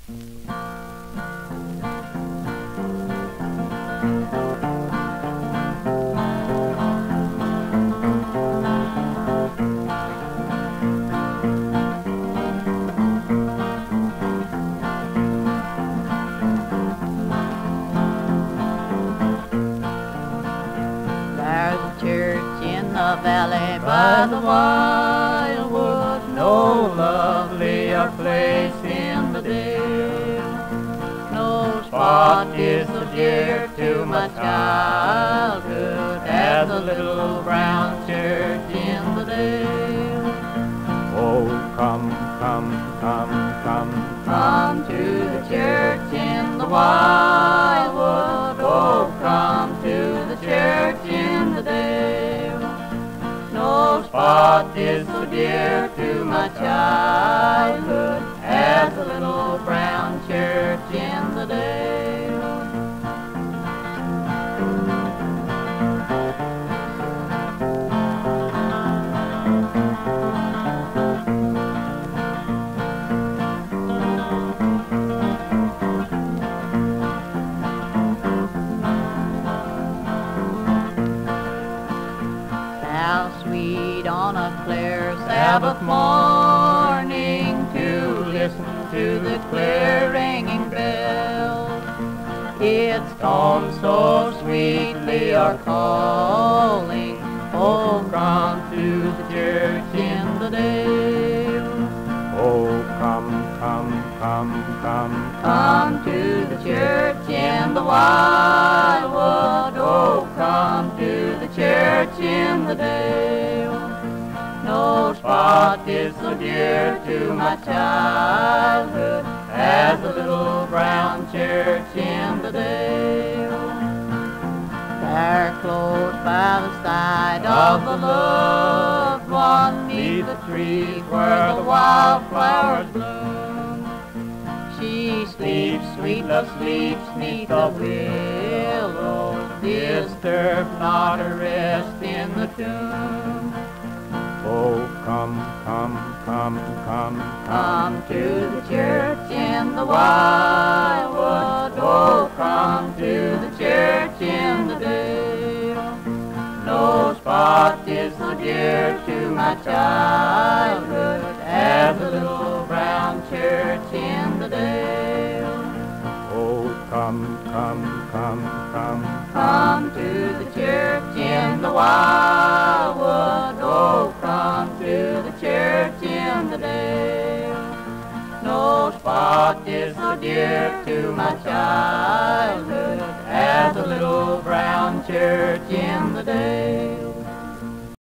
Valley by the Wildwood, no lovelier place in the dale. No spot is so dear to my childhood as the little brown church in the dale. Oh, come, come, come, come, come to the church in the Wildwood. Oh, come to the church in the dale. No spot is so dear to my childhood as the little brown church in the dale. On a clear Sabbath morning to listen to the clear ringing bell. Its tones so sweetly are calling, oh, come to the church in the dale. Oh, come, come, come, come, come to the church in the Wildwood. Oh, come to the church in the dale. No spot is so dear to my childhood as the little brown church in the dale. There close by the side of the loved one, neath the tree where the wildflowers bloom, she sleeps, sweet love sleeps, neath the willows, disturb not her rest in the tomb. Oh, come, come, come, come, come to the church in the Wildwood. Oh, come to the church in the dale. No spot is so dear to my childhood as the little brown church in the dale. Oh, come, come, come, come, come to the church in the Wildwood. Oh, come to the church in the dale. No spot is so dear to my childhood as the little brown church in the dale.